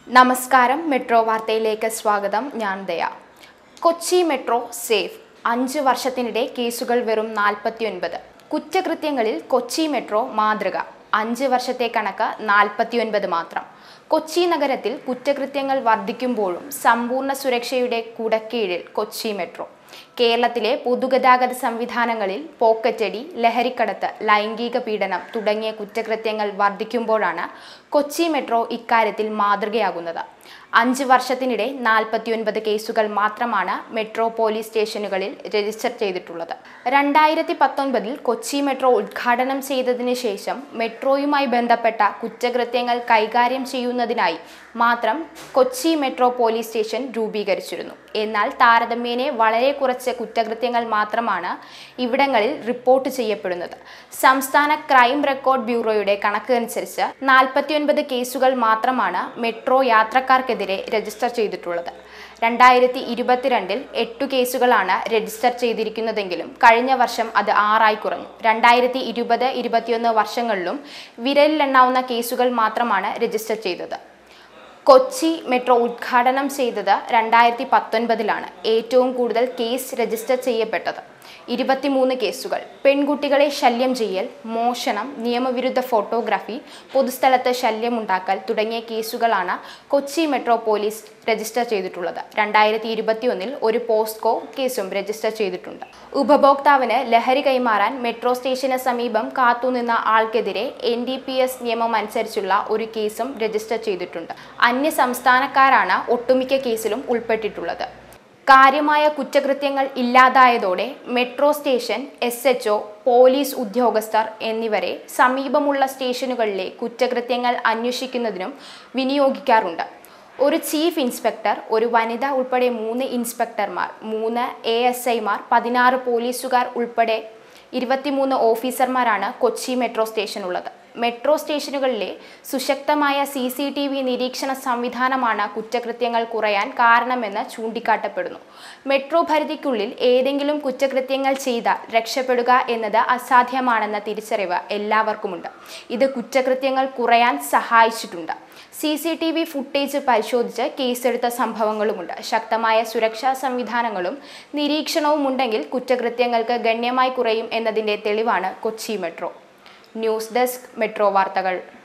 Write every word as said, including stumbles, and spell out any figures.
നമസ്കാരം മെട്രോ വാർത്തയിലേക്ക് സ്വാഗതം. ഞാൻ ദയ. Kochi metro safe. അഞ്ച് വർഷത്തിനിടെ കേസുകൾ വെറും നാൽപ്പത്തിയൊൻപത്. കുറ്റകൃത്യങ്ങളിൽ കൊച്ചി മെട്രോ മാതൃക. അഞ്ച് വർഷത്തെ കണക്ക് നാൽപ്പത്തിയൊൻപത് മാത്രം. കൊച്ചി നഗരത്തിൽ കുറ്റകൃത്യങ്ങൾ വർദ്ധിക്കുമ്പോഴും സമ്പൂർണ്ണ സുരക്ഷയുടെ കുടക്കീഴിൽ കൊച്ചി മെട്രോ. കേരളത്തിലെ പൊതുഗതാഗത സംവിധാനങ്ങളിൽ പോക്കറ്റടി, ലഹരിക്കടത്ത്, ലൈംഗിക പീഡനം തുടങ്ങിയ കുറ്റകൃത്യങ്ങൾ വർദ്ധിക്കുമ്പോഴാണ് കൊച്ചി മെട്രോ ഇക്കാര്യത്തിൽ മാതൃകയാകുന്നത്. അഞ്ച് വർഷത്തിനിടെ നാൽപ്പത്തിയൊൻപത് കേസുകൾ മാത്രമാണ് മെട്രോ പോലീസ് സ്റ്റേഷനുകളിൽ രജിസ്റ്റർ ചെയ്തിട്ടുള്ളത്. രണ്ടായിരത്തി പത്തൊൻപതിൽ കൊച്ചി മെട്രോ ഉദ്ഘാടനം ചെയ്തതിനു ശേഷം മെട്രോയുമായി ബന്ധപ്പെട്ട കുറ്റകൃത്യങ്ങൾ കൈകാര്യം ചെയ്യുന്നതിനായി മാത്രം കൊച്ചി മെട്രോ പോലീസ് സ്റ്റേഷൻ രൂപീകരിച്ചിരുന്നു. എന്നാൽ താരതമ്യേന വളരെ കുറച്ച് കുറ്റകൃത്യങ്ങൾ മാത്രമാണ് ഇവിടങ്ങളിൽ റിപ്പോർട്ട് ചെയ്യപ്പെടുന്നത്. സംസ്ഥാന ക്രൈം റെക്കോർഡ് ബ്യൂറോയുടെ കണക്ക് അനുസരിച്ച് നാൽപ്പത്തിയൊൻപത് കേസുകൾ മാത്രമാണ് മെട്രോ യാത്രക്കാർക്കെതിരെ രജിസ്റ്റർ ചെയ്തിട്ടുള്ളത്. രണ്ടായിരത്തി ഇരുപത്തിരണ്ടിൽ എട്ടു കേസുകളാണ് രജിസ്റ്റർ ചെയ്തിരിക്കുന്നതെങ്കിലും കഴിഞ്ഞ വർഷം അത് ആറായി കുറഞ്ഞു. രണ്ടായിരത്തി ഇരുപത് ഇരുപത്തിയൊന്ന് വർഷങ്ങളിലും വിരലിലെണ്ണാവുന്ന കേസുകൾ മാത്രമാണ് രജിസ്റ്റർ ചെയ്തത്. കൊച്ചി മെട്രോ ഉദ്ഘാടനം ചെയ്തത് രണ്ടായിരത്തി പത്തൊൻപതിലാണ്. ഏറ്റവും കൂടുതൽ കേസ് രജിസ്റ്റർ ചെയ്യപ്പെട്ടത് ഇരുപത്തിമൂന്ന് കേസുകൾ. പെൺകുട്ടികളെ ശല്യം ചെയ്യൽ, മോഷണം, നിയമവിരുദ്ധ ഫോട്ടോഗ്രാഫി, പൊതുസ്ഥലത്ത് ശല്യമുണ്ടാക്കൽ തുടങ്ങിയ കേസുകളാണ് കൊച്ചി മെട്രോ പോലീസ് രജിസ്റ്റർ ചെയ്തിട്ടുള്ളത്. രണ്ടായിരത്തി ഇരുപത്തിയൊന്നിൽ ഒരു പോസ്കോ കേസും രജിസ്റ്റർ ചെയ്തിട്ടുണ്ട്. ഉപഭോക്താവിന് ലഹരി കൈമാറാൻ മെട്രോ സ്റ്റേഷന് സമീപം കാത്തുനിന്ന ആൾക്കെതിരെ എൻ ഡി പി എസ് നിയമം അനുസരിച്ചുള്ള ഒരു കേസും രജിസ്റ്റർ ചെയ്തിട്ടുണ്ട്. അന്യ സംസ്ഥാനക്കാരാണ് ഒട്ടുമിക്ക കേസിലും ഉൾപ്പെട്ടിട്ടുള്ളത്. കാര്യമായ കുറ്റകൃത്യങ്ങൾ ഇല്ലാതായതോടെ metro station S H O, police ഉദ്യോഗസ്ഥർ എന്നിവരെ സമീപമുള്ള സ്റ്റേഷനുകളിലെ കുറ്റകൃത്യങ്ങൾ അന്വേഷിക്കുന്നതിനും വിനിയോഗിക്കാറുണ്ട്. ഒരു ചീഫ് ഇൻസ്പെക്ടർ, ഒരു വനിത ഉൾപ്പെടെ മൂന്ന് ഇൻസ്പെക്ടർമാർ, മൂന്ന് എ എസ് ഐമാർ, പതിനാറ് പോലീസുകാർ ഉൾപ്പെടെ ഇരുപത്തിമൂന്ന് ഓഫീസർമാരാണ് കൊച്ചി മെട്രോ സ്റ്റേഷനുള്ളത്. മെട്രോ സ്റ്റേഷനുകളിലെ സുശക്തമായ സി സി ടി വി നിരീക്ഷണ സംവിധാനമാണ് കുറ്റകൃത്യങ്ങൾ കുറയാൻ കാരണമെന്ന് ചൂണ്ടിക്കാട്ടപ്പെടുന്നു. മെട്രോ പരിധിക്കുള്ളിൽ ഏതെങ്കിലും കുറ്റകൃത്യങ്ങൾ ചെയ്താൽ രക്ഷപ്പെടുക എന്നത് അസാധ്യമാണെന്ന തിരിച്ചറിവ് എല്ലാവർക്കുമുണ്ട്. ഇത് കുറ്റകൃത്യങ്ങൾ കുറയാൻ സഹായിച്ചിട്ടുണ്ട്. C C T V footage പരിശോധിച്ച് കേസെടുത്ത സംഭവങ്ങളുമുണ്ട്. ശക്തമായ സുരക്ഷാ സംവിധാനങ്ങളും നിരീക്ഷണവും ഉണ്ടെങ്കിൽ കുറ്റകൃത്യങ്ങൾക്ക് ഗണ്യമായി കുറയും എന്നതിൻ്റെ തെളിവാണ് Kochi metro. News desk metro വാർത്തകൾ.